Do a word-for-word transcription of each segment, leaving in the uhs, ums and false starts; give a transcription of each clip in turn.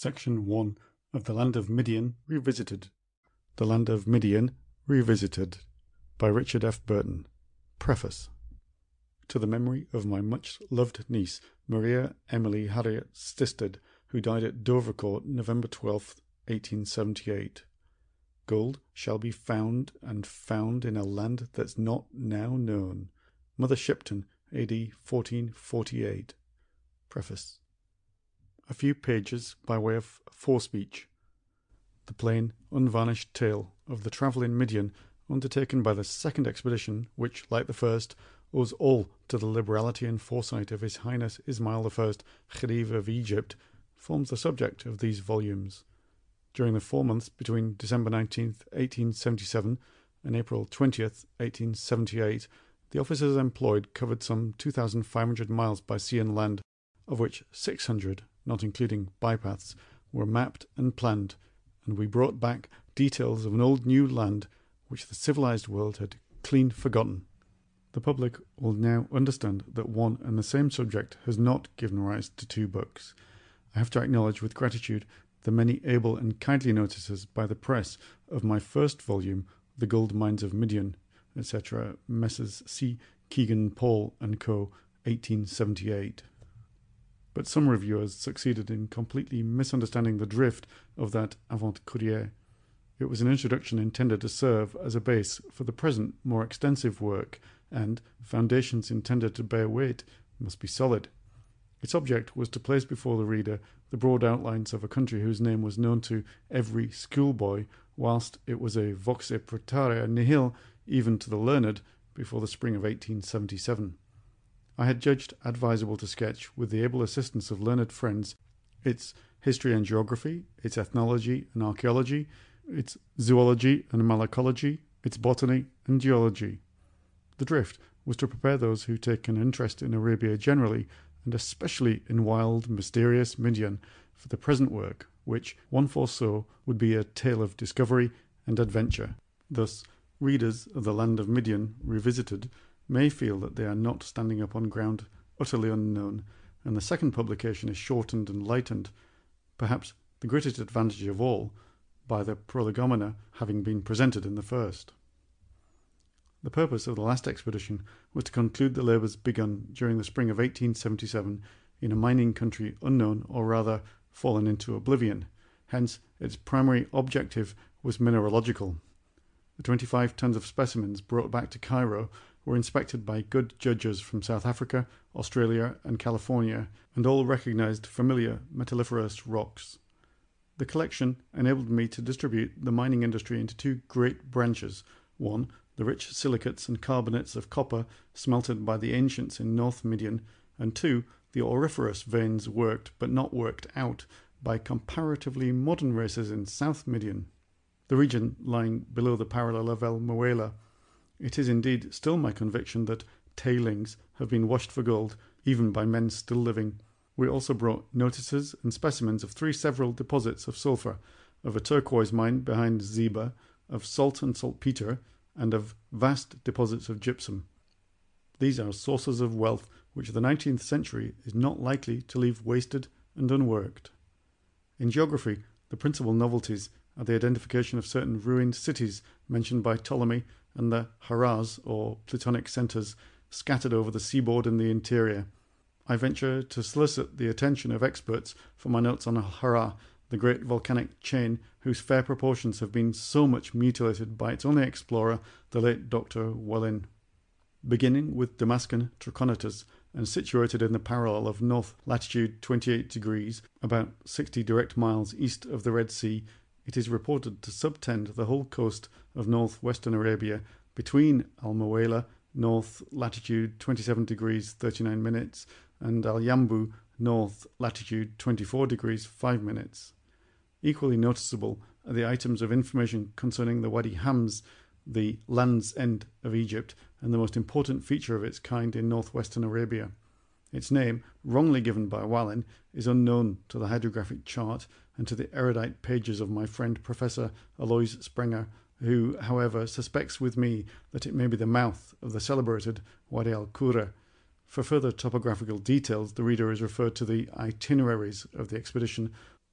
Section one of The Land of Midian Revisited. The Land of Midian Revisited by Richard F. Burton. Preface. To the memory of my much-loved niece, Maria Emily Harriet Stisted, who died at Dovercourt, November twelfth, eighteen seventy-eight. Gold shall be found, and found in a land that's not now known. Mother Shipton, A D fourteen forty-eight. Preface. A few pages by way of forespeech. The plain, unvarnished tale of the travel in Midian undertaken by the second expedition, which, like the first, owes all to the liberality and foresight of His Highness Ismail I, Khediv of Egypt, forms the subject of these volumes. During the four months between December nineteenth, eighteen seventy-seven and April twentieth, eighteen seventy-eight, the officers employed covered some two thousand five hundred miles by sea and land, of which six hundred, not including bypaths, were mapped and planned, and we brought back details of an old new land which the civilized world had clean forgotten. The public will now understand that one and the same subject has not given rise to two books. I have to acknowledge with gratitude the many able and kindly notices by the press of my first volume, The Gold Mines of Midian, et cetera, Messrs. C. Keegan Paul and Co., eighteen seventy-eight. But some reviewers succeeded in completely misunderstanding the drift of that avant-courrier. It was an introduction intended to serve as a base for the present more extensive work, and foundations intended to bear weight must be solid. Its object was to place before the reader the broad outlines of a country whose name was known to every schoolboy, whilst it was a vox praetarea nihil even to the learned before the spring of eighteen seventy-seven. I had judged advisable to sketch, with the able assistance of learned friends, its history and geography, its ethnology and archaeology, its zoology and malacology, its botany and geology. The drift was to prepare those who take an interest in Arabia generally, and especially in wild, mysterious Midian, for the present work, which, one foresaw, would be a tale of discovery and adventure. Thus, readers of The Land of Midian Revisited may feel that they are not standing upon ground utterly unknown, and the second publication is shortened and lightened, perhaps the greatest advantage of all, by the prolegomena having been presented in the first. The purpose of the last expedition was to conclude the labours begun during the spring of eighteen seventy-seven in a mining country unknown, or rather fallen into oblivion. Hence, its primary objective was mineralogical. The twenty-five tons of specimens brought back to Cairo were inspected by good judges from South Africa, Australia and California, and all recognised familiar metalliferous rocks. The collection enabled me to distribute the mining industry into two great branches: one, the rich silicates and carbonates of copper smelted by the ancients in North Midian, and two, the auriferous veins worked but not worked out by comparatively modern races in South Midian, the region lying below the parallel of El Muela. It is indeed still my conviction that tailings have been washed for gold, even by men still living. We also brought notices and specimens of three several deposits of sulphur, of a turquoise mine behind Ziba, of salt and saltpeter, and of vast deposits of gypsum. These are sources of wealth which the nineteenth century is not likely to leave wasted and unworked. In geography, the principal novelties are the identification of certain ruined cities mentioned by Ptolemy and the haras, or plutonic centres, scattered over the seaboard and the interior. I venture to solicit the attention of experts for my notes on Hara, the great volcanic chain whose fair proportions have been so much mutilated by its only explorer, the late Doctor Wellin. Beginning with Damascus Trachonitis, and situated in the parallel of north latitude twenty-eight degrees, about sixty direct miles east of the Red Sea, it is reported to subtend the whole coast of north-western Arabia between Al-Muwayla, north latitude twenty-seven degrees thirty-nine minutes, and Al-Yambu, north latitude twenty-four degrees five minutes. Equally noticeable are the items of information concerning the Wadi Hams, the Land's End of Egypt, and the most important feature of its kind in northwestern Arabia. Its name, wrongly given by Wallin, is unknown to the hydrographic chart and to the erudite pages of my friend Professor Alois Sprenger, who, however, suspects with me that it may be the mouth of the celebrated Wadi al-Qura. For further topographical details, the reader is referred to the itineraries of the expedition,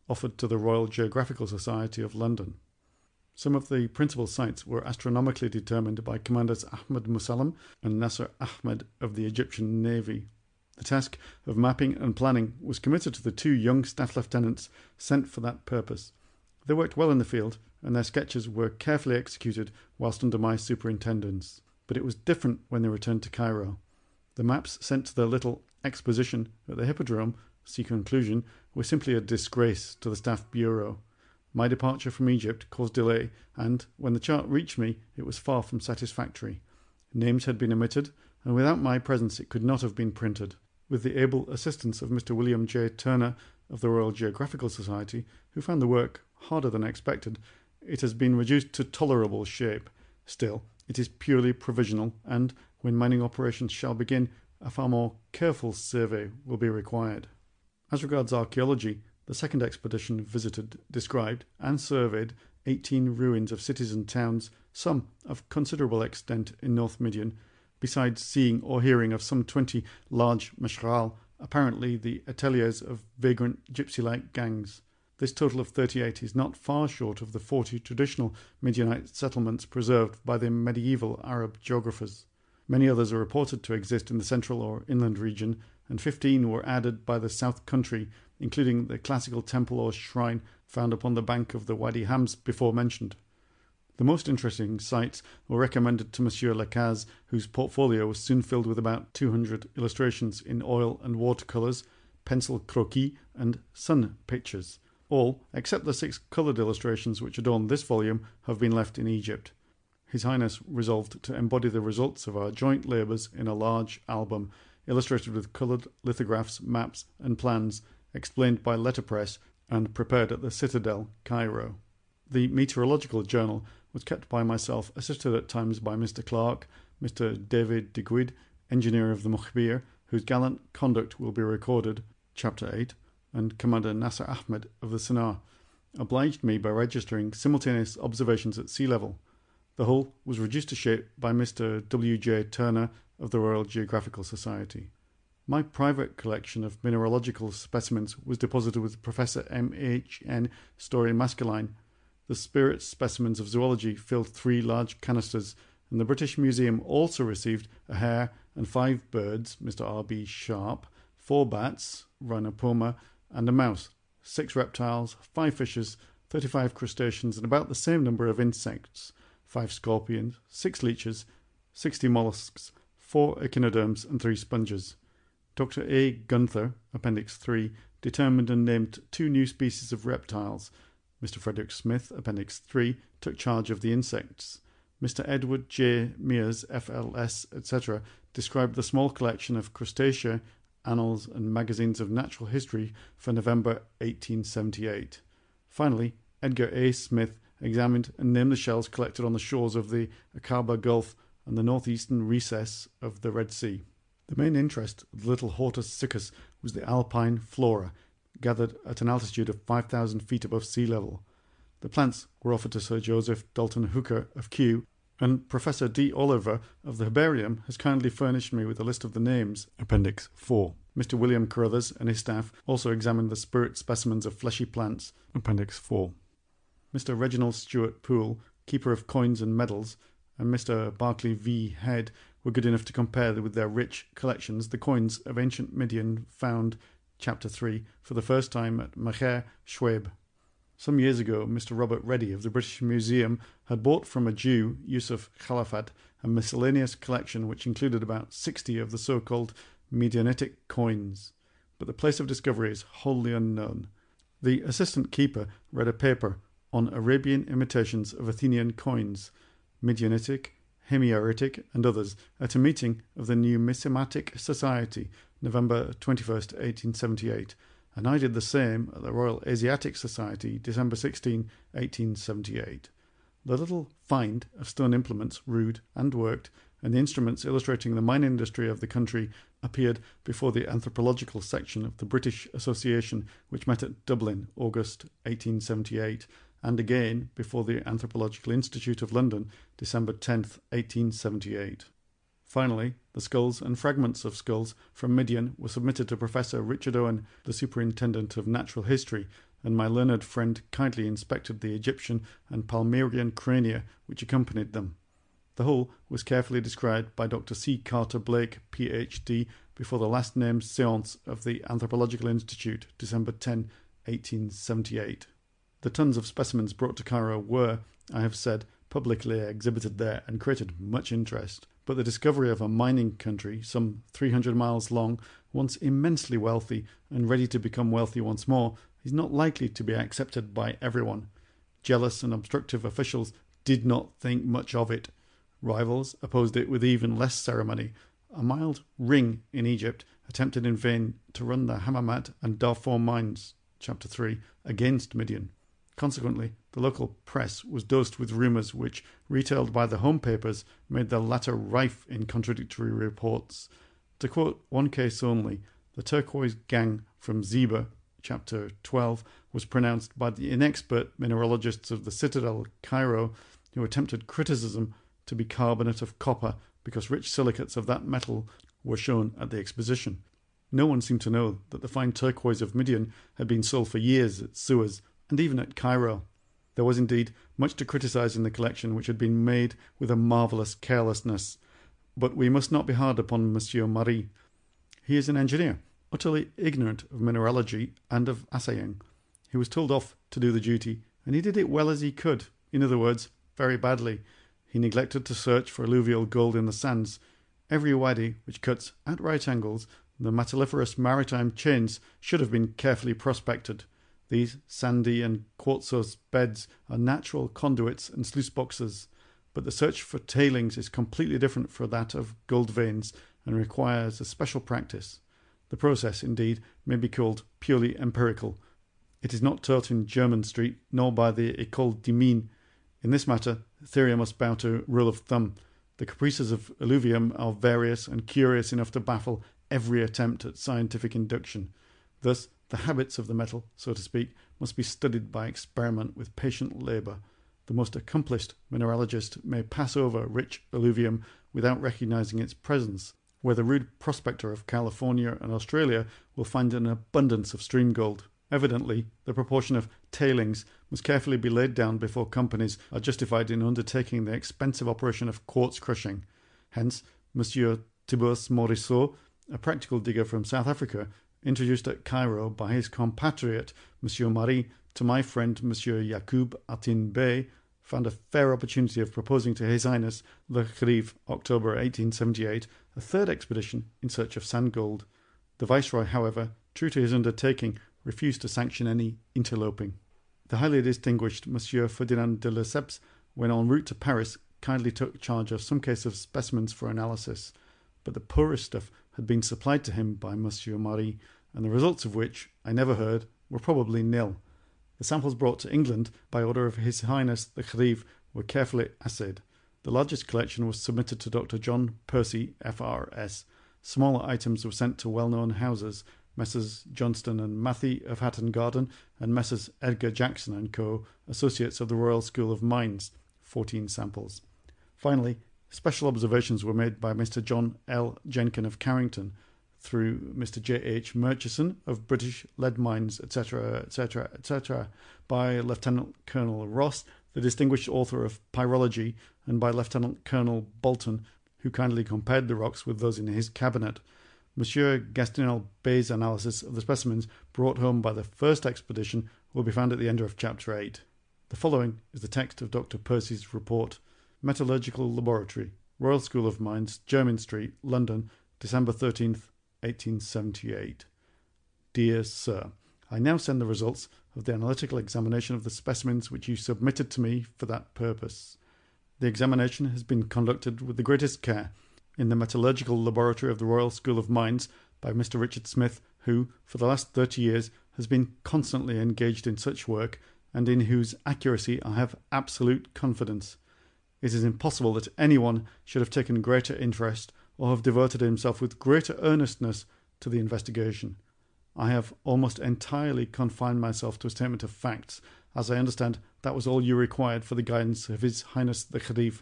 offered to the Royal Geographical Society of London. Some of the principal sites were astronomically determined by Commanders Ahmed Musallam and Nasser Ahmed of the Egyptian Navy. The task of mapping and planning was committed to the two young staff lieutenants sent for that purpose. They worked well in the field, and their sketches were carefully executed whilst under my superintendence. But it was different when they returned to Cairo. The maps sent to the little exposition at the Hippodrome, see conclusion, were simply a disgrace to the Staff Bureau. My departure from Egypt caused delay, and when the chart reached me, it was far from satisfactory. Names had been omitted, and without my presence it could not have been printed. With the able assistance of Mister William J. Turner of the Royal Geographical Society, who found the work harder than expected, it has been reduced to tolerable shape. Still, it is purely provisional, and when mining operations shall begin, a far more careful survey will be required. As regards archaeology, the second expedition visited, described, and surveyed eighteen ruins of cities and towns, some of considerable extent in North Midian, besides seeing or hearing of some twenty large mashral, apparently the ateliers of vagrant gypsy-like gangs. This total of thirty-eight is not far short of the forty traditional Midianite settlements preserved by the medieval Arab geographers. Many others are reported to exist in the central or inland region, and fifteen were added by the south country, including the classical temple or shrine found upon the bank of the Wadi Hams before mentioned. The most interesting sites were recommended to Monsieur Lacaze, whose portfolio was soon filled with about two hundred illustrations in oil and watercolours, pencil croquis, and sun pictures. All, except the six coloured illustrations which adorn this volume, have been left in Egypt. His Highness resolved to embody the results of our joint labours in a large album, illustrated with coloured lithographs, maps, and plans, explained by letterpress, and prepared at the Citadel, Cairo. The Meteorological Journal was kept by myself, assisted at times by Mister Clark, Mister David de Guid, engineer of the Mukhbir, whose gallant conduct will be recorded, Chapter eight, and Commander Nasser Ahmed of the Sinar, obliged me by registering simultaneous observations at sea level. The whole was reduced to shape by Mister W J Turner of the Royal Geographical Society. My private collection of mineralogical specimens was deposited with Professor M H N Story Maskelyne. The spirit specimens of zoology filled three large canisters, and the British Museum also received a hare and five birds, Mister R B Sharp, four bats, Rhinopoma, and a mouse, six reptiles, five fishes, thirty-five crustaceans, and about the same number of insects, five scorpions, six leeches, sixty mollusks, four echinoderms, and three sponges. Doctor A. Gunther, Appendix three, determined and named two new species of reptiles. Mister Frederick Smith, Appendix three, took charge of the insects. Mister Edward J. Mears, F L S, et cetera, described the small collection of crustacea, annals, and magazines of natural history for November eighteen seventy-eight. Finally, Edgar A. Smith examined and named the shells collected on the shores of the Aqaba Gulf and the northeastern recess of the Red Sea. The main interest of the little Hortus Siccus was the alpine flora, gathered at an altitude of five thousand feet above sea level. The plants were offered to Sir Joseph Dalton Hooker of Kew, and Professor D. Oliver of the Herbarium has kindly furnished me with a list of the names, Appendix four. Mister William Carruthers and his staff also examined the spirit specimens of fleshy plants, Appendix four. Mister Reginald Stewart Poole, keeper of coins and medals, and Mister Barclay V. Head were good enough to compare with their rich collections the coins of ancient Midian found, Chapter three, for the first time at Maher Shweb. Some years ago, Mister Robert Reddy of the British Museum had bought from a Jew, Yusuf Khalafat, a miscellaneous collection which included about sixty of the so-called Midianitic coins, but the place of discovery is wholly unknown. The assistant keeper read a paper on Arabian imitations of Athenian coins, Midianitic, Himyaritic, and others, at a meeting of the Numismatic Society, November twenty-first, eighteen seventy-eight, and I did the same at the Royal Asiatic Society, December sixteenth, eighteen seventy-eight. The little find of stone implements, rude and worked, and the instruments illustrating the mine industry of the country appeared before the anthropological section of the British Association, which met at Dublin, August eighteen seventy-eight, and again before the Anthropological Institute of London, December tenth, eighteen seventy-eight. Finally, the skulls and fragments of skulls from Midian were submitted to Professor Richard Owen, the Superintendent of Natural History, and my learned friend kindly inspected the Egyptian and Palmyrean crania which accompanied them. The whole was carefully described by Doctor C. Carter Blake, P H D, before the last named séance of the Anthropological Institute, December tenth, eighteen seventy-eight. The tons of specimens brought to Cairo were, I have said, publicly exhibited there and created much interest. But the discovery of a mining country, some three hundred miles long, once immensely wealthy and ready to become wealthy once more, is not likely to be accepted by everyone. Jealous and obstructive officials did not think much of it. Rivals opposed it with even less ceremony. A mild ring in Egypt attempted in vain to run the Hammamat and Darfur mines, chapter three, against Midian. Consequently, the local press was dosed with rumours which, retailed by the home papers, made the latter rife in contradictory reports. To quote one case only, the turquoise gang from Zeba, chapter twelve, was pronounced by the inexpert mineralogists of the Citadel, Cairo, who attempted criticism, to be carbonate of copper because rich silicates of that metal were shown at the exposition. No one seemed to know that the fine turquoise of Midian had been sold for years at Suez and even at Cairo. There was indeed much to criticise in the collection, which had been made with a marvellous carelessness. But we must not be hard upon Monsieur Marie. He is an engineer, utterly ignorant of mineralogy and of assaying. He was told off to do the duty, and he did it well as he could. In other words, very badly. He neglected to search for alluvial gold in the sands. Every wadi which cuts, at right angles, the metalliferous maritime chains should have been carefully prospected. These sandy and quartzose beds are natural conduits and sluice boxes, but the search for tailings is completely different from that of gold veins and requires a special practice. The process, indeed, may be called purely empirical. It is not taught in German Street, nor by the École des Mines. In this matter, theory must bow to rule of thumb. The caprices of alluvium are various and curious enough to baffle every attempt at scientific induction. Thus, the habits of the metal, so to speak, must be studied by experiment with patient labour. The most accomplished mineralogist may pass over rich alluvium without recognising its presence, where the rude prospector of California and Australia will find an abundance of stream gold. Evidently, the proportion of tailings must carefully be laid down before companies are justified in undertaking the expensive operation of quartz crushing. Hence, Monsieur Thibaut Morisseau, a practical digger from South Africa, introduced at Cairo by his compatriot Monsieur Marie to my friend Monsieur Yacoub Atin Bey, found a fair opportunity of proposing to His Highness the Khediv, October eighteen seventy-eight, a third expedition in search of sand gold. The Viceroy, however, true to his undertaking, refused to sanction any interloping. The highly distinguished Monsieur Ferdinand de Lesseps, when en route to Paris, kindly took charge of some cases of specimens for analysis, but the poorest stuff had been supplied to him by Monsieur Marie, and the results of which, I never heard, were probably nil. The samples brought to England by order of His Highness the Khediv were carefully assayed. The largest collection was submitted to Doctor John Percy, F R S. Smaller items were sent to well-known houses, Messrs Johnston and Matthey of Hatton Garden, and Messrs Edgar Jackson and Co., associates of the Royal School of Mines, fourteen samples. Finally, special observations were made by Mister John L. Jenkin of Carrington, through Mister J H Murchison of British Lead Mines, et cetera, et cetera, et cetera, by Lieutenant Colonel Ross, the distinguished author of Pyrology, and by Lieutenant Colonel Bolton, who kindly compared the rocks with those in his cabinet. Monsieur Gastinel Bay's analysis of the specimens brought home by the first expedition will be found at the end of chapter eight. The following is the text of Doctor Percy's report. Metallurgical Laboratory, Royal School of Mines, Jermyn Street, London, December thirteenth, eighteen seventy-eight. Dear Sir, I now send the results of the analytical examination of the specimens which you submitted to me for that purpose. The examination has been conducted with the greatest care in the Metallurgical Laboratory of the Royal School of Mines by Mister Richard Smith, who, for the last thirty years, has been constantly engaged in such work, and in whose accuracy I have absolute confidence. It is impossible that anyone should have taken greater interest or have devoted himself with greater earnestness to the investigation. I have almost entirely confined myself to a statement of facts, as I understand that was all you required for the guidance of His Highness the Khediv.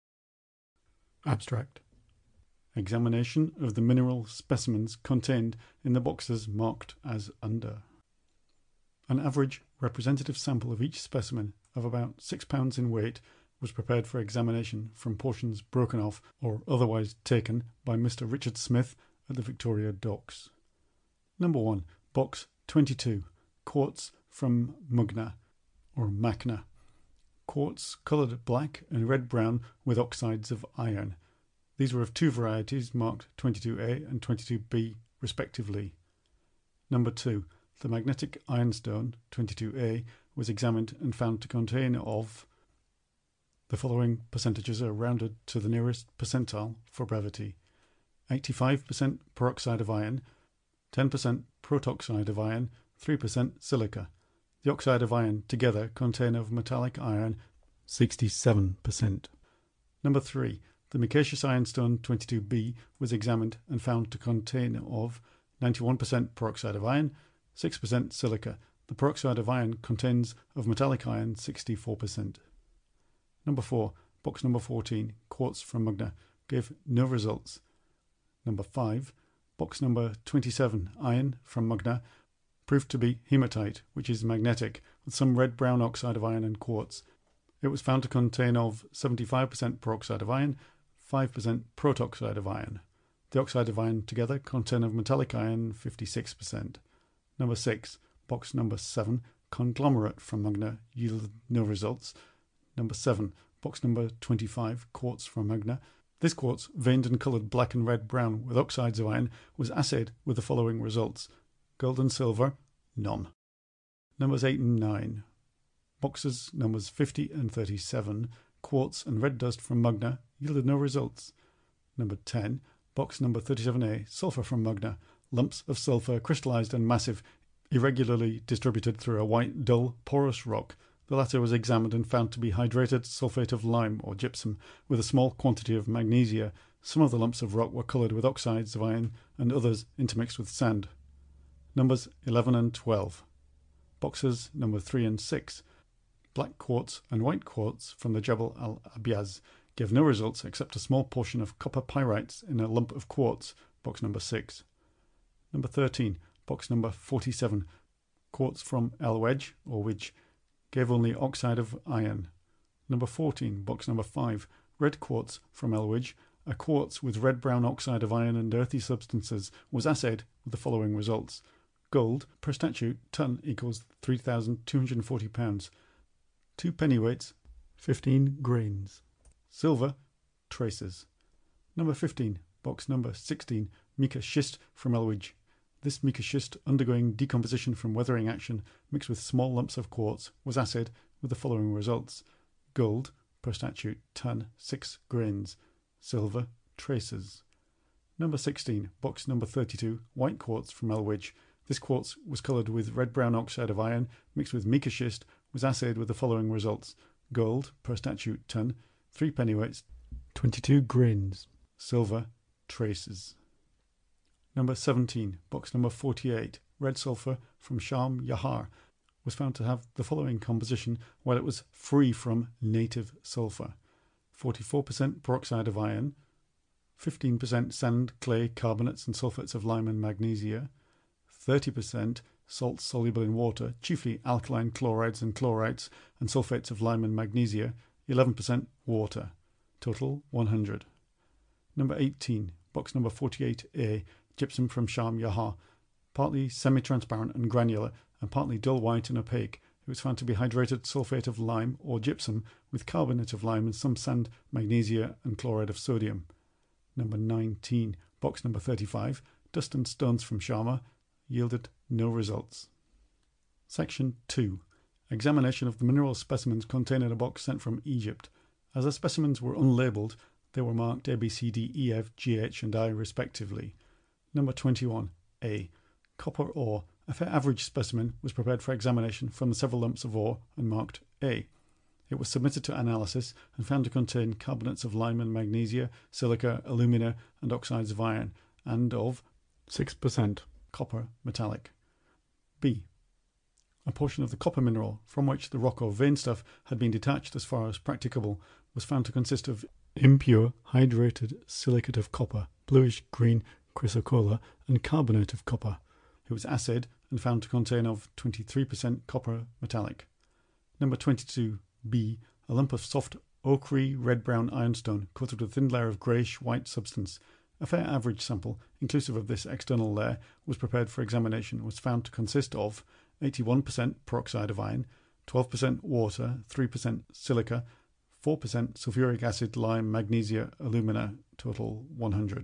Abstract. Examination of the mineral specimens contained in the boxes marked as under. An average representative sample of each specimen of about six pounds in weight was prepared for examination from portions broken off or otherwise taken by Mister Richard Smith at the Victoria Docks. Number one. Box twenty-two. Quartz from Mugna, or Macna. Quartz coloured black and red-brown with oxides of iron. These were of two varieties marked twenty-two A and twenty-two B respectively. Number two. The magnetic ironstone, twenty-two A, was examined and found to contain of... The following percentages are rounded to the nearest percentile for brevity. eighty-five percent peroxide of iron, ten percent protoxide of iron, three percent silica. The oxide of iron together contain of metallic iron sixty-seven percent. Number three. The micaceous ironstone twenty-two B was examined and found to contain of ninety-one percent peroxide of iron, six percent silica. The peroxide of iron contains of metallic iron sixty-four percent. Number four. Box number fourteen. Quartz from Mugna gave no results. Number five. Box number twenty-seven. Iron from Mugna proved to be hematite, which is magnetic, with some red-brown oxide of iron and quartz. It was found to contain of seventy-five percent peroxide of iron, five percent protoxide of iron. The oxide of iron together contain of metallic iron fifty-six percent. Number six. Box number seven. Conglomerate from Mugna yielded no results. Number seven. Box number twenty-five. Quartz from Mugna. This quartz, veined and coloured black and red-brown with oxides of iron, was assayed with the following results. Gold and silver, none. Numbers eight and nine. Boxes numbers fifty and thirty-seven. Quartz and red dust from Mugna yielded no results. Number ten. Box number thirty-seven A. Sulphur from Mugna. Lumps of sulphur crystallised and massive, irregularly distributed through a white, dull, porous rock. The latter was examined and found to be hydrated sulphate of lime or gypsum with a small quantity of magnesia. Some of the lumps of rock were coloured with oxides of iron and others intermixed with sand. Numbers eleven and twelve. Boxes number three and six. Black quartz and white quartz from the Jebel al-Abyaz gave no results except a small portion of copper pyrites in a lump of quartz. Box number six. Number thirteen. Box number forty-seven. Quartz from El Wedge, or Widge, gave only oxide of iron. Number fourteen. Box number five. Red quartz from El Wedge, a quartz with red-brown oxide of iron and earthy substances, was assayed with the following results. Gold per statute ton equals three thousand two hundred forty pounds. Two pennyweights, fifteen grains. Silver, traces. Number fifteen. Box number sixteen. Mica schist from El Wedge. This mica schist, undergoing decomposition from weathering action mixed with small lumps of quartz, was assayed with the following results. Gold per statute ton, six grains. Silver, traces. Number sixteen. Box number thirty-two. White quartz from El Wedge. This quartz was coloured with red-brown oxide of iron mixed with mica schist, was assayed with the following results. Gold per statute ton, three pennyweights, twenty-two grains. Silver, traces. Number seventeen. Box number forty-eight. Red sulphur from Sham Yahar was found to have the following composition while it was free from native sulphur. forty-four percent peroxide of iron, fifteen percent sand, clay, carbonates and sulphates of lime and magnesia, thirty percent salts soluble in water, chiefly alkaline chlorides and chlorites and sulphates of lime and magnesia, eleven percent water. Total one hundred. Number eighteen. Box number forty-eight A. Gypsum from Sham Yahar, partly semi-transparent and granular and partly dull white and opaque. It was found to be hydrated sulphate of lime or gypsum with carbonate of lime and some sand, magnesia and chloride of sodium. Number nineteen. Box number thirty-five. Dust and stones from Sharma yielded no results. Section two. Examination of the mineral specimens contained in a box sent from Egypt. As the specimens were unlabelled, they were marked A, B, C, D, E, F, G, H and I respectively. Number twenty-one. A. Copper ore. A fair average specimen was prepared for examination from the several lumps of ore and marked A. It was submitted to analysis and found to contain carbonates of lime and magnesia, silica, alumina and oxides of iron, and of six percent copper metallic. B. A portion of the copper mineral, from which the rock or vein stuff had been detached as far as practicable, was found to consist of impure hydrated silicate of copper, bluish-green chrysocolla, and carbonate of copper. It was assayed and found to contain of twenty-three percent copper metallic. Number twenty-two B. A lump of soft ochre red-brown ironstone coated with a thin layer of greyish-white substance. A fair average sample, inclusive of this external layer, was prepared for examination and was found to consist of eighty-one percent peroxide of iron, twelve percent water, three percent silica, four percent sulfuric acid, lime, magnesia, alumina, total one hundred.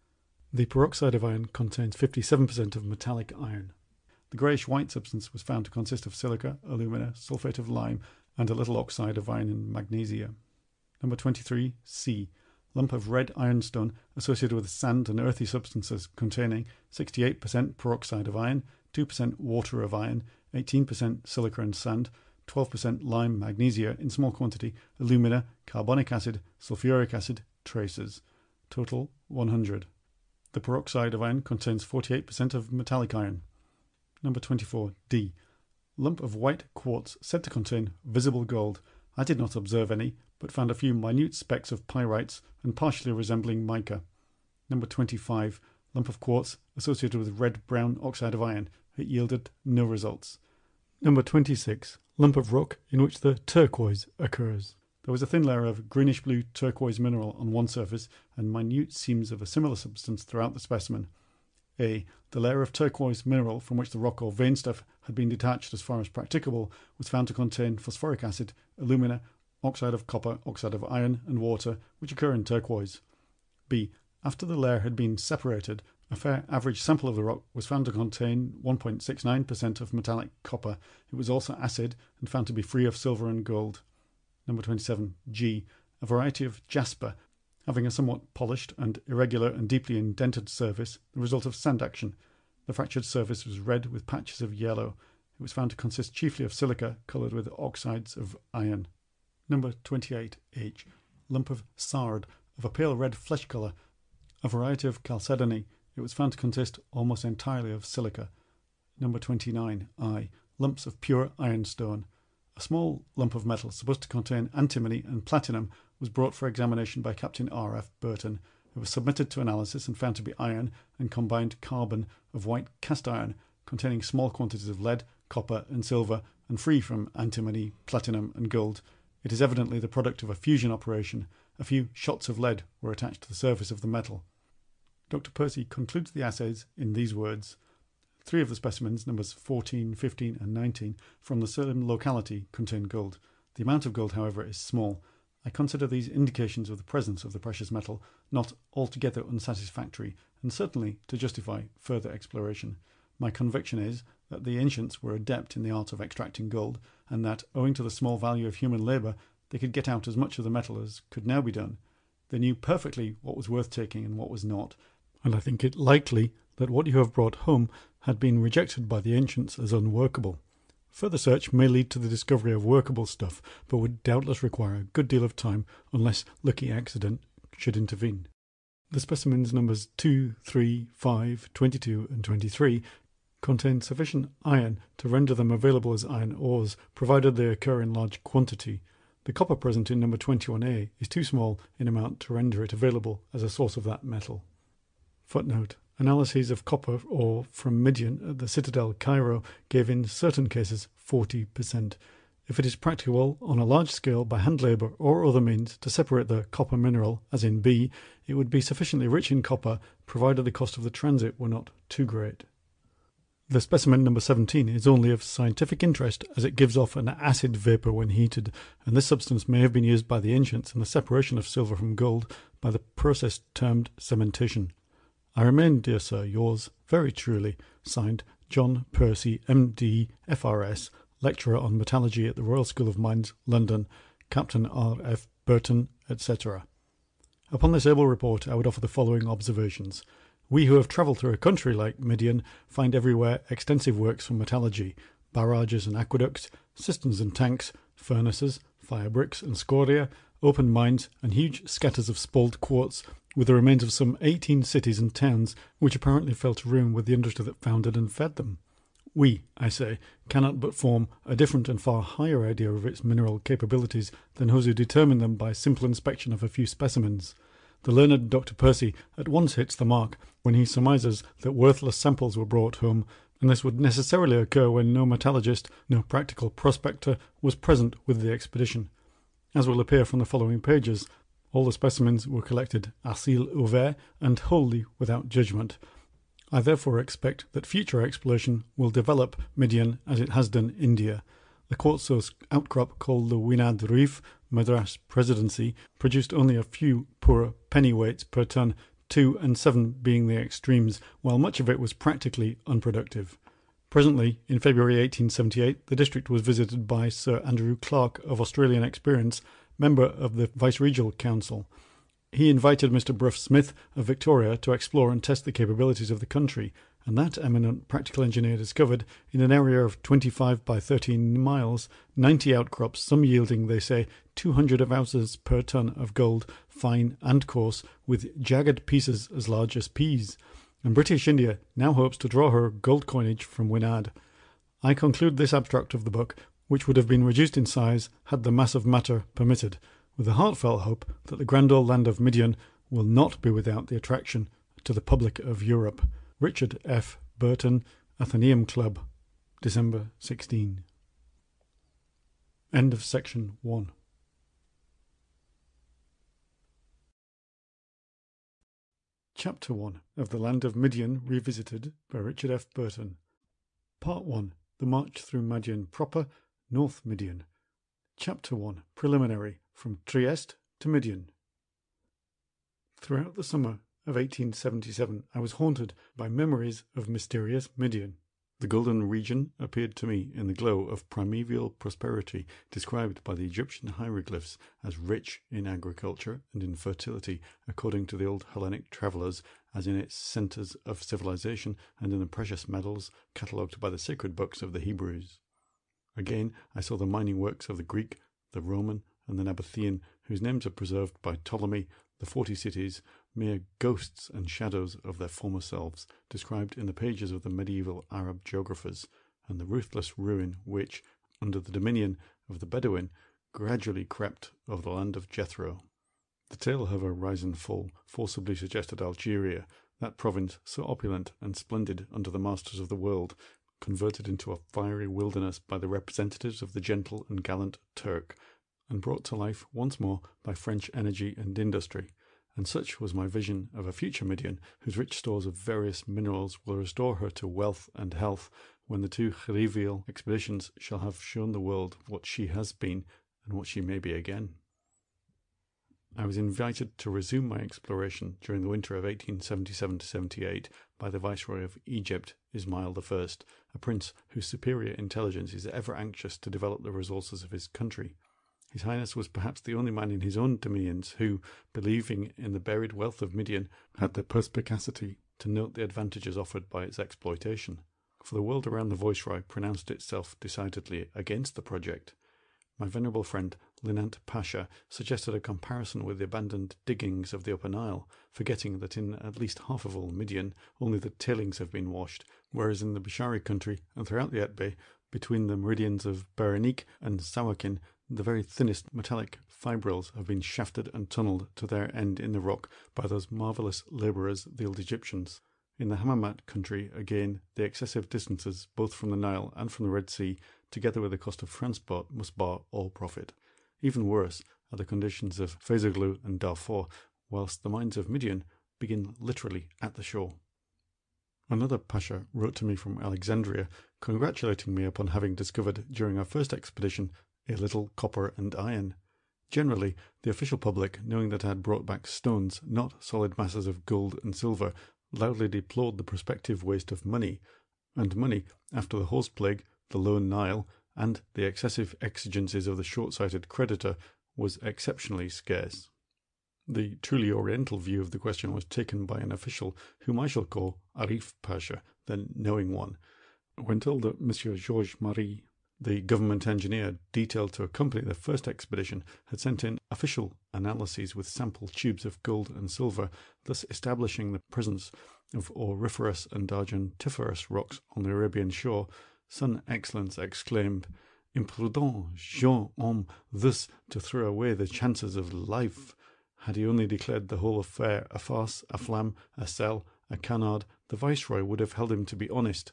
The peroxide of iron contains fifty-seven percent of metallic iron. The greyish-white substance was found to consist of silica, alumina, sulphate of lime, and a little oxide of iron and magnesia. Number twenty-three C. Lump of red ironstone associated with sand and earthy substances containing sixty-eight percent peroxide of iron, two percent water of iron, eighteen percent silica and sand, twelve percent lime, magnesia in small quantity, alumina, carbonic acid, sulfuric acid, traces. Total one hundred. The peroxide of iron contains forty-eight percent of metallic iron. Number twenty-four D. Lump of white quartz said to contain visible gold. I did not observe any, but found a few minute specks of pyrites and partially resembling mica. Number twenty-five. Lump of quartz associated with red-brown oxide of iron. It yielded no results. Number twenty-six. Lump of rock in which the turquoise occurs. There was a thin layer of greenish-blue turquoise mineral on one surface and minute seams of a similar substance throughout the specimen. A. The layer of turquoise mineral from which the rock or vein stuff had been detached as far as practicable was found to contain phosphoric acid, alumina, oxide of copper, oxide of iron, and water, which occur in turquoise. B. After the layer had been separated, a fair average sample of the rock was found to contain one point six nine percent of metallic copper. It was also acid and found to be free of silver and gold. Number twenty-seven G. A variety of jasper, having a somewhat polished and irregular and deeply indented surface, the result of sand action. The fractured surface was red with patches of yellow. It was found to consist chiefly of silica coloured with oxides of iron. Number twenty-eight H. Lump of sard, of a pale red flesh colour, a variety of chalcedony. It was found to consist almost entirely of silica. Number twenty-nine I. Lumps of pure ironstone. A small lump of metal supposed to contain antimony and platinum was brought for examination by Captain R F Burton. It was submitted to analysis and found to be iron and combined carbon of white cast iron containing small quantities of lead, copper and silver and free from antimony, platinum and gold. It is evidently the product of a fusion operation. A few shots of lead were attached to the surface of the metal. Doctor Percy concludes the assays in these words. Three of the specimens, numbers fourteen, fifteen and nineteen, from the same locality contain gold. The amount of gold, however, is small. I consider these indications of the presence of the precious metal not altogether unsatisfactory, and certainly to justify further exploration. My conviction is that the ancients were adept in the art of extracting gold, and that, owing to the small value of human labour, they could get out as much of the metal as could now be done. They knew perfectly what was worth taking and what was not, and I think it likely that what you have brought home had been rejected by the ancients as unworkable. Further search may lead to the discovery of workable stuff, but would doubtless require a good deal of time unless lucky accident should intervene. The specimens numbers two, three, five, twenty-two and twenty-three contain sufficient iron to render them available as iron ores, provided they occur in large quantity. The copper present in number twenty-one A is too small in amount to render it available as a source of that metal. Footnote. Analyses of copper ore from Midian at the Citadel, Cairo, gave in certain cases forty percent. If it is practicable on a large scale by hand labour or other means to separate the copper mineral, as in B, it would be sufficiently rich in copper, provided the cost of the transit were not too great. The specimen number seventeen is only of scientific interest as it gives off an acid vapour when heated, and this substance may have been used by the ancients in the separation of silver from gold by the process termed cementation. I remain, dear sir, yours very truly, signed John Percy, M D, F R S, Lecturer on Metallurgy at the Royal School of Mines, London, Captain R F Burton, et cetera. Upon this able report I would offer the following observations. We who have travelled through a country like Midian find everywhere extensive works for metallurgy, barrages and aqueducts, cisterns and tanks, furnaces, fire bricks and scoria, open mines and huge scatters of spalled quartz, with the remains of some eighteen cities and towns which apparently fell to ruin with the industry that founded and fed them. We, I say, cannot but form a different and far higher idea of its mineral capabilities than those who determine them by simple inspection of a few specimens. The learned Doctor Percy at once hits the mark when he surmises that worthless samples were brought home and this would necessarily occur when no metallurgist, no practical prospector was present with the expedition. As will appear from the following pages, all the specimens were collected à ciel ouvert and wholly without judgment. I therefore expect that future exploration will develop Midian as it has done India. The quartzose outcrop called the Winad Reef Madras Presidency produced only a few poor pennyweights per ton, two and seven being the extremes, while much of it was practically unproductive. Presently, in February eighteen seventy-eight, the district was visited by Sir Andrew Clark of Australian experience, member of the Viceregal Council. He invited Mister Bruff Smith of Victoria to explore and test the capabilities of the country, and that eminent practical engineer discovered, in an area of twenty-five by thirteen miles, ninety outcrops, some yielding, they say, two hundred ounces per ton of gold, fine and coarse, with jagged pieces as large as peas. And British India now hopes to draw her gold coinage from Winad. I conclude this abstract of the book, which would have been reduced in size had the mass of matter permitted, with the heartfelt hope that the grand old land of Midian will not be without the attraction to the public of Europe. Richard F. Burton, Athenaeum Club, December sixteenth. End of section one. Chapter one of The Land of Midian Revisited by Richard F. Burton. Part one. The March Through Midian Proper, North Midian. Chapter one. Preliminary. From Trieste to Midian. Throughout the summer of eighteen seventy-seven, I was haunted by memories of mysterious Midian. The golden region appeared to me in the glow of primeval prosperity described by the Egyptian hieroglyphs as rich in agriculture and in fertility, according to the old Hellenic travellers, as in its centres of civilization and in the precious metals catalogued by the sacred books of the Hebrews. Again, I saw the mining works of the Greek, the Roman, and the Nabatean, whose names are preserved by Ptolemy, the forty cities, mere ghosts and shadows of their former selves, described in the pages of the medieval Arab geographers, and the ruthless ruin which, under the dominion of the Bedouin, gradually crept over the land of Jethro. The tale of her rise and fall forcibly suggested Algeria, that province so opulent and splendid under the masters of the world, converted into a fiery wilderness by the representatives of the gentle and gallant Turk, and brought to life once more by French energy and industry. And such was my vision of a future Midian, whose rich stores of various minerals will restore her to wealth and health, when the two Khedivial expeditions shall have shown the world what she has been and what she may be again. I was invited to resume my exploration during the winter of eighteen seventy-seven to seventy-eight by the Viceroy of Egypt, Ismail the First, a prince whose superior intelligence is ever anxious to develop the resources of his country. His Highness was perhaps the only man in his own dominions who, believing in the buried wealth of Midian, had the perspicacity to note the advantages offered by its exploitation. For the world around the Viceroy pronounced itself decidedly against the project. My venerable friend Linant Pasha suggested a comparison with the abandoned diggings of the Upper Nile, forgetting that in at least half of all Midian only the tailings have been washed, whereas in the Bishari country and throughout the Etbe, between the meridians of Berenik and Sawakin, the very thinnest metallic fibrils have been shafted and tunnelled to their end in the rock by those marvellous labourers, the old Egyptians. In the Hammamat country, again, the excessive distances, both from the Nile and from the Red Sea, together with the cost of transport, must bar all profit. Even worse are the conditions of Fezoglu and Darfur, whilst the mines of Midian begin literally at the shore. Another Pasha wrote to me from Alexandria, congratulating me upon having discovered during our first expedition a little copper and iron. Generally, the official public, knowing that I had brought back stones, not solid masses of gold and silver, loudly deplored the prospective waste of money, and money, after the horse plague, the lone Nile, and the excessive exigencies of the short-sighted creditor, was exceptionally scarce. The truly oriental view of the question was taken by an official whom I shall call Arif Pasha, the knowing one. When told that Monsieur Georges Marie, the government engineer detailed to accompany the first expedition, had sent in official analyses with sample tubes of gold and silver, thus establishing the presence of auriferous and argentiferous rocks on the Arabian shore, Son Excellence exclaimed, "Imprudent jeune homme thus to throw away the chances of life! Had he only declared the whole affair a farce, a flam, a sell, a canard, the Viceroy would have held him to be honest,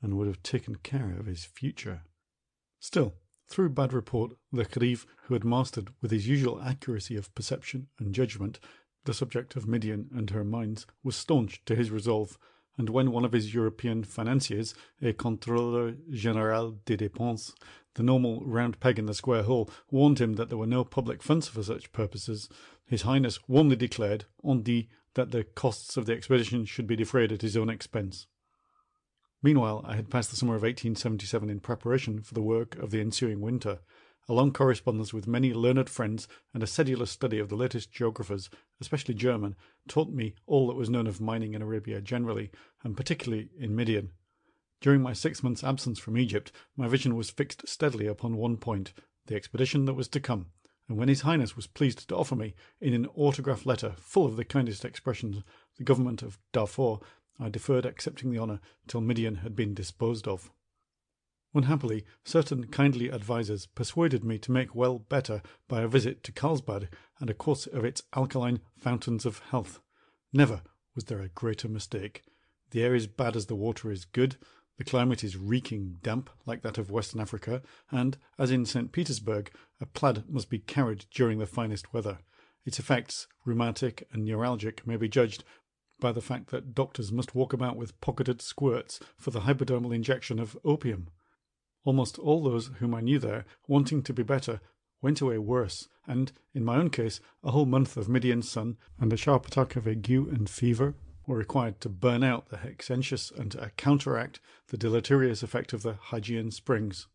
and would have taken care of his future. Still, through bad report, the Khediv, who had mastered with his usual accuracy of perception and judgment the subject of Midian and her mines, was staunch to his resolve, and when one of his European financiers, a contrôleur général des dépenses, the normal round peg in the square hole, warned him that there were no public funds for such purposes, His Highness warmly declared, on dit, that the costs of the expedition should be defrayed at his own expense. Meanwhile, I had passed the summer of eighteen seventy-seven in preparation for the work of the ensuing winter. A long correspondence with many learned friends and a sedulous study of the latest geographers, especially German, taught me all that was known of mining in Arabia generally, and particularly in Midian. During my six months' absence from Egypt, my vision was fixed steadily upon one point, the expedition that was to come, and when His Highness was pleased to offer me, in an autograph letter full of the kindest expressions, the government of Darfur, I deferred accepting the honour till Midian had been disposed of. Unhappily, certain kindly advisers persuaded me to make well better by a visit to Carlsbad and a course of its alkaline fountains of health. Never was there a greater mistake. The air is bad as the water is good, the climate is reeking damp like that of Western Africa, and, as in Saint Petersburg, a plaid must be carried during the finest weather. Its effects, rheumatic and neuralgic, may be judged by the fact that doctors must walk about with pocketed squirts for the hypodermal injection of opium. Almost all those whom I knew there, wanting to be better, went away worse, and, in my own case, a whole month of Midian sun and a sharp attack of ague and fever were required to burn out the Hexensius and to counteract the deleterious effect of the Hygian springs.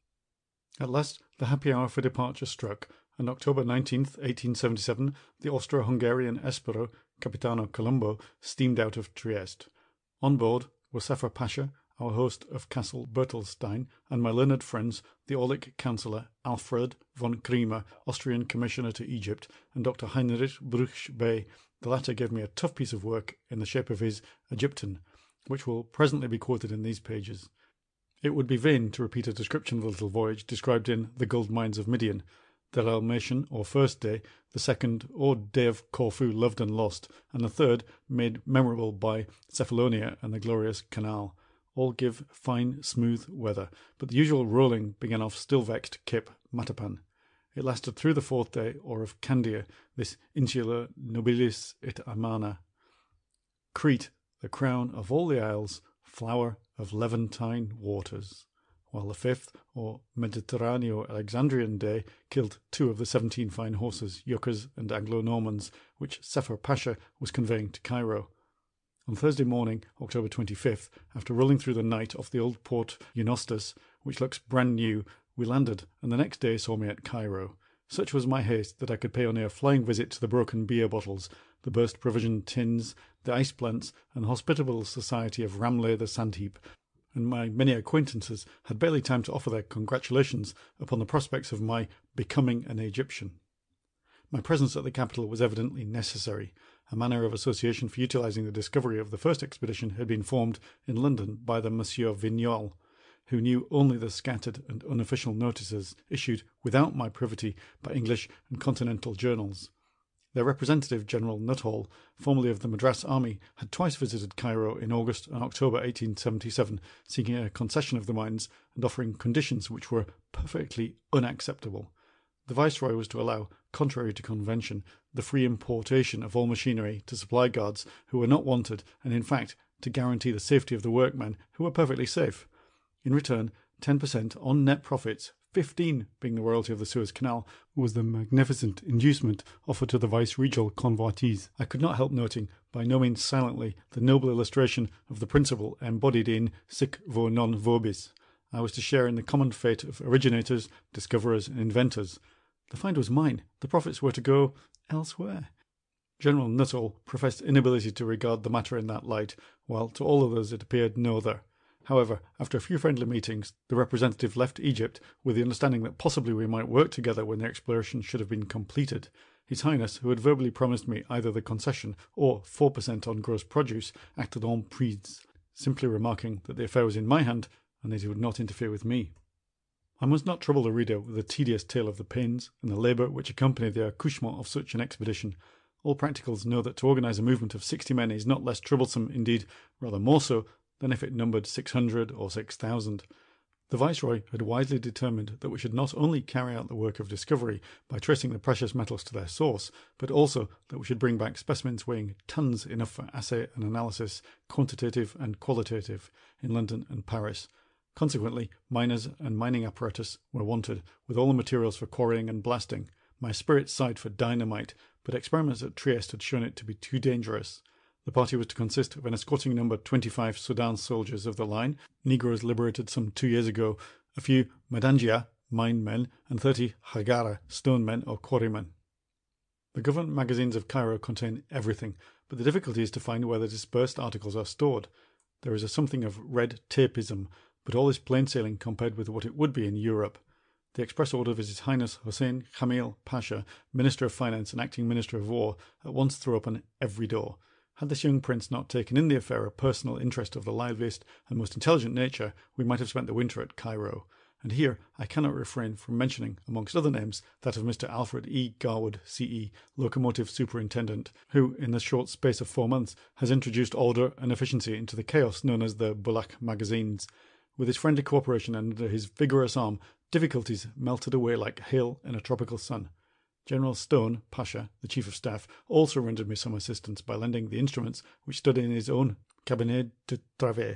At last the happy hour for departure struck, and October nineteenth, eighteen seventy-seven, the Austro-Hungarian Espero, Capitano Colombo, steamed out of Trieste. On board were Sefer Pasha, our host of Castle Bertelstein, and my learned friends, the Aulic councillor Alfred von Kremer, Austrian commissioner to Egypt, and Doctor Heinrich Bruch Bey. The latter gave me a tough piece of work in the shape of his Egyptian, which will presently be quoted in these pages. It would be vain to repeat a description of the little voyage described in The Gold Mines of Midian, the Dalmatian, or first day, the second, or Day of Corfu, loved and lost, and the third, made memorable by Cephalonia and the glorious Canal. All give fine, smooth weather, but the usual rolling began off still-vexed Cape Matapan. It lasted through the fourth day, or of Candia, this insula nobilis et amana. Crete, the crown of all the isles, flower of Levantine waters, while the fifth, or Mediterraneo-Alexandrian day, killed two of the seventeen fine horses, Yuccas and Anglo-Normans, which Sefer Pasha was conveying to Cairo. On Thursday morning, October twenty-fifth, after rolling through the night off the old port Eunostus, which looks brand new, we landed, and the next day saw me at Cairo. Such was my haste that I could pay only a flying visit to the broken beer bottles, the burst provision tins, the ice plants, and the hospitable society of Ramleh the Sandheap, and my many acquaintances had barely time to offer their congratulations upon the prospects of my becoming an Egyptian. My presence at the capital was evidently necessary. A manner of association for utilising the discovery of the first expedition had been formed in London by the Monsieur Vignol, who knew only the scattered and unofficial notices issued without my privity by English and continental journals. Their representative, General Nuttall, formerly of the Madras Army, had twice visited Cairo in August and October eighteen seventy-seven, seeking a concession of the mines and offering conditions which were perfectly unacceptable. The Viceroy was to allow, contrary to convention, the free importation of all machinery to supply guards who were not wanted, and in fact to guarantee the safety of the workmen who were perfectly safe. In return, ten percent on net profits, fifteen being the royalty of the Suez Canal, was the magnificent inducement offered to the vice-regal convoitees. I could not help noting, by no means silently, the noble illustration of the principle embodied in Sic vo non vobis. I was to share in the common fate of originators, discoverers, and inventors. The find was mine. The profits were to go elsewhere. General Nuttall professed inability to regard the matter in that light, while to all others it appeared no other. However, after a few friendly meetings, the representative left Egypt with the understanding that possibly we might work together when the exploration should have been completed. His Highness, who had verbally promised me either the concession or four percent on gross produce, acted en prise, simply remarking that the affair was in my hand and that he would not interfere with me. I must not trouble the reader with a tedious tale of the pains and the labour which accompany the accouchement of such an expedition. All practicals know that to organise a movement of sixty men is not less troublesome, indeed, rather more so, than if it numbered six hundred or six thousand. The Viceroy had wisely determined that we should not only carry out the work of discovery by tracing the precious metals to their source, but also that we should bring back specimens weighing tons enough for assay and analysis, quantitative and qualitative, in London and Paris. Consequently, miners and mining apparatus were wanted, with all the materials for quarrying and blasting. My spirit sighed for dynamite, but experiments at Trieste had shown it to be too dangerous. The party was to consist of an escorting number twenty-five Sudan soldiers of the line, Negroes liberated some two years ago, a few Madangia, mine men, and thirty Hagara, stone men or quarrymen. The government magazines of Cairo contain everything, but the difficulty is to find where the dispersed articles are stored. There is a something of red tapeism, but all is plain sailing compared with what it would be in Europe. The express order of His Highness Hussein Jamil Pasha, Minister of Finance and Acting Minister of War, at once threw open every door. Had this young prince not taken in the affair a personal interest of the liveliest and most intelligent nature, we might have spent the winter at Cairo. And here I cannot refrain from mentioning, amongst other names, that of Mister Alfred E. Garwood, C E, Locomotive Superintendent, who, in the short space of four months, has introduced order and efficiency into the chaos known as the Bulak magazines. With his friendly cooperation and under his vigorous arm, difficulties melted away like hail in a tropical sun. General Stone, Pasha, the Chief of Staff, also rendered me some assistance by lending the instruments which stood in his own cabinet de travail.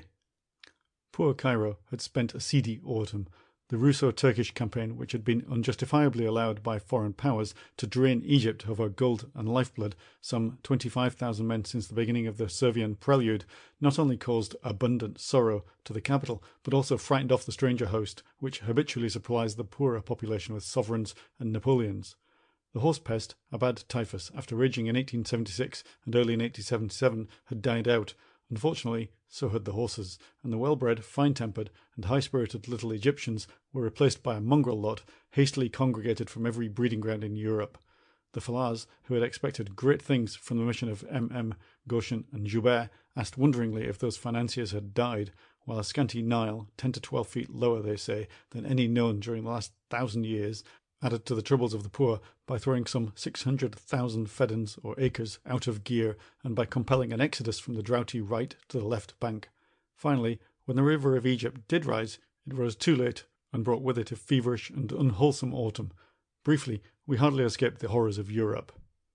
Poor Cairo had spent a seedy autumn. The Russo-Turkish campaign, which had been unjustifiably allowed by foreign powers to drain Egypt of her gold and lifeblood, some twenty-five thousand men since the beginning of the Servian prelude, not only caused abundant sorrow to the capital, but also frightened off the stranger host, which habitually supplies the poorer population with sovereigns and Napoleons. The horse pest, a bad typhus, after raging in eighteen seventy-six and early in eighteen seventy-seven, had died out. Unfortunately, so had the horses, and the well-bred, fine-tempered, and high-spirited little Egyptians were replaced by a mongrel lot, hastily congregated from every breeding ground in Europe. The Fellahs, who had expected great things from the mission of M M, Goshen, and Joubert, asked wonderingly if those financiers had died, while a scanty Nile, ten to twelve feet lower, they say, than any known during the last thousand years, added to the troubles of the poor by throwing some six hundred thousand fedans or acres out of gear and by compelling an exodus from the droughty right to the left bank. Finally, when the river of Egypt did rise, it rose too late and brought with it a feverish and unwholesome autumn. Briefly, we hardly escaped the horrors of Europe.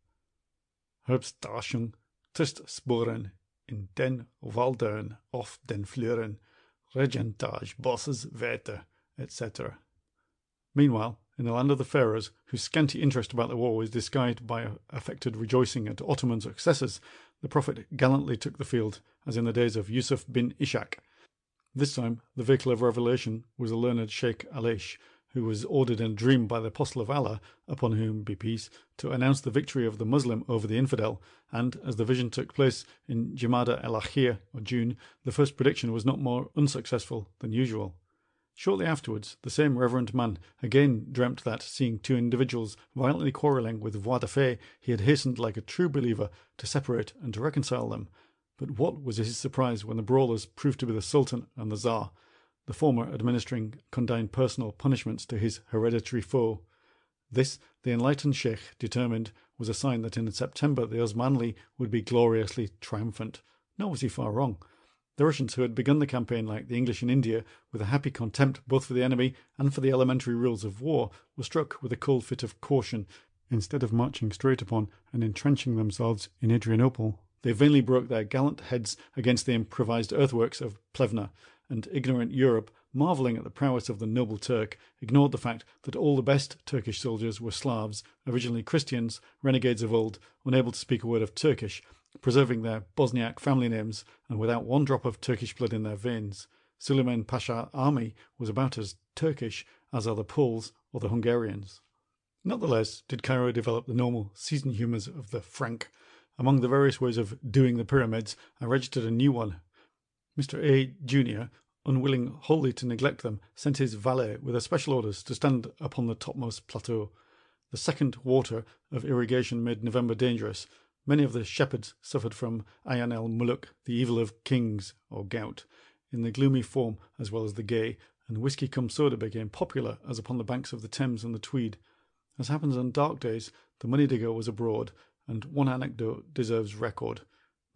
Herbstachung, trist sporen, in den Waldern of den Fleuren, Regentage, Bosses, Wetter, et cetera. Meanwhile, in the land of the Pharaohs, whose scanty interest about the war was disguised by affected rejoicing at Ottoman successes, the Prophet gallantly took the field, as in the days of Yusuf bin Ishaq. This time, the vehicle of revelation was the learned Sheikh Aleish, who was ordered in a dream by the Apostle of Allah, upon whom be peace, to announce the victory of the Muslim over the infidel, and, as the vision took place in Jumada el-Akhir, or June, the first prediction was not more unsuccessful than usual. Shortly afterwards, the same reverend man again dreamt that, seeing two individuals violently quarrelling with voix de fait, he had hastened like a true believer to separate and to reconcile them. But what was his surprise when the brawlers proved to be the Sultan and the Tsar, the former administering condign personal punishments to his hereditary foe. This, the enlightened Sheikh determined, was a sign that in September the Osmanli would be gloriously triumphant. Nor was he far wrong. The Russians, who had begun the campaign like the English in India, with a happy contempt both for the enemy and for the elementary rules of war, were struck with a cold fit of caution. Instead of marching straight upon and entrenching themselves in Adrianople, they vainly broke their gallant heads against the improvised earthworks of Plevna, and ignorant Europe, marvelling at the prowess of the noble Turk, ignored the fact that all the best Turkish soldiers were Slavs, originally Christians, renegades of old, unable to speak a word of Turkish, preserving their Bosniak family names, and without one drop of Turkish blood in their veins. Suleiman Pasha's army was about as Turkish as are the Poles or the Hungarians. Not the less did Cairo develop the normal season humours of the Frank. Among the various ways of doing the pyramids, I registered a new one. Mister A, Junior, unwilling wholly to neglect them, sent his valet with a special orders to stand upon the topmost plateau. The second water of irrigation made November dangerous. Many of the shepherds suffered from Ayan el-Muluk, the evil of kings, or gout, in the gloomy form as well as the gay, and whisky cum soda became popular as upon the banks of the Thames and the Tweed. As happens on dark days, the money digger was abroad, and one anecdote deserves record.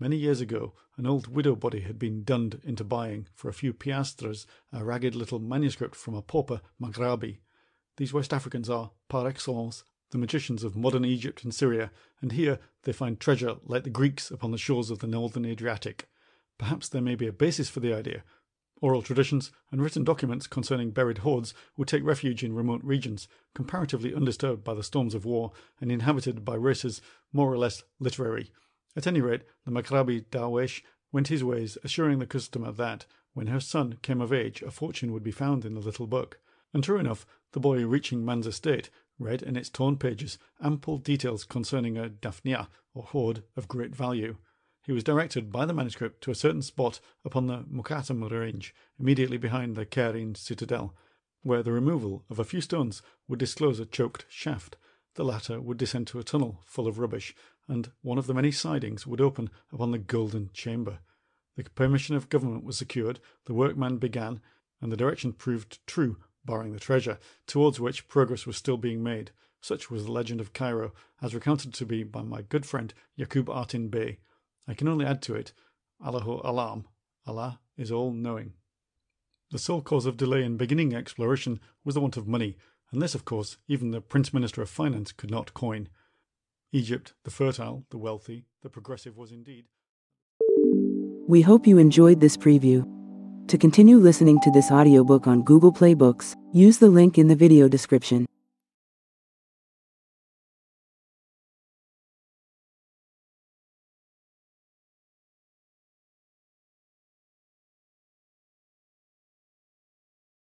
Many years ago, an old widow body had been dunned into buying, for a few piastres, a ragged little manuscript from a pauper Maghrabi. These West Africans are, par excellence, the magicians of modern Egypt and Syria, and here they find treasure like the Greeks upon the shores of the northern Adriatic. Perhaps there may be a basis for the idea. Oral traditions and written documents concerning buried hoards would take refuge in remote regions, comparatively undisturbed by the storms of war and inhabited by races more or less literary. At any rate, the Maghrabi Darwesh went his ways, assuring the customer that, when her son came of age, a fortune would be found in the little book. And true enough, the boy reaching man's estate read in its torn pages ample details concerning a daphnia, or hoard, of great value. He was directed by the manuscript to a certain spot upon the Mukatam range, immediately behind the Kairin citadel, where the removal of a few stones would disclose a choked shaft. The latter would descend to a tunnel full of rubbish, and one of the many sidings would open upon the golden chamber. The permission of government was secured, the workman began, and the direction proved true, barring the treasure, towards which progress was still being made. Such was the legend of Cairo, as recounted to me by my good friend Yaqub Artin Bey. I can only add to it, Allahu Alam, Allah is all-knowing. The sole cause of delay in beginning exploration was the want of money, and this, of course, even the Prince Minister of Finance could not coin. Egypt, the fertile, the wealthy, the progressive was indeed. We hope you enjoyed this preview. To continue listening to this audiobook on Google Play Books, use the link in the video description.